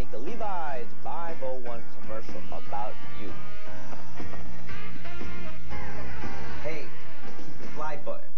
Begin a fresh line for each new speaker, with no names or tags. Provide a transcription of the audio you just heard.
make the Levi's 501 commercial about you. Hey, keep the fly button.